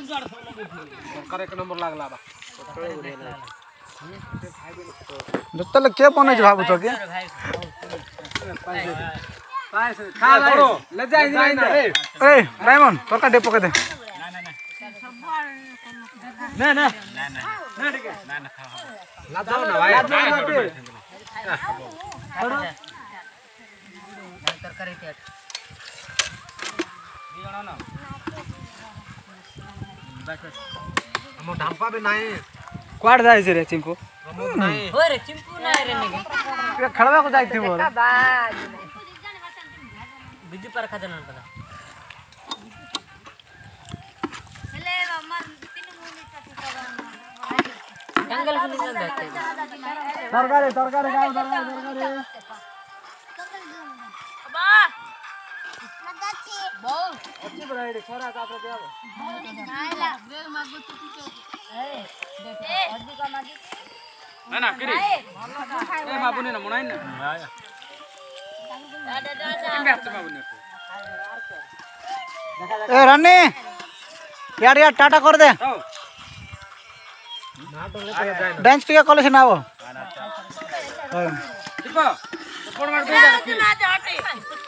सरकार एक नंबर लागला बा तले के बने छ भाबु छ के खा बड़ो ले जाई नहीं ए डायमंड तोरका डे पके दे ना ना ना ठीक है ना ना ला दो ना भाई ला दो तरकारी टेट दियो ना बस हम ढांपा भी नहीं क्वाड जाय छै रे चिंपू नहीं हो रे चिंपू ना रे ने खड़वा को जाय थिबो बिजू पर खा देना पड़ा हेले मर 3 मिनट जंगल में नहीं जाते सरकारी गाँव सरकारी बा लगाची बहुत अच्छी बराई रे छोरा का पे आबो नाइला बेग मागो चुकी ए देखो हड्डी का मागी ना ना किरी ए बाबू ने ना मुनाई ना इंगे हाथ बाबू ने ए रन्नी यार टाटा कर दे डांस टिका कॉलेज ना आवो ठीक है कोण मार दे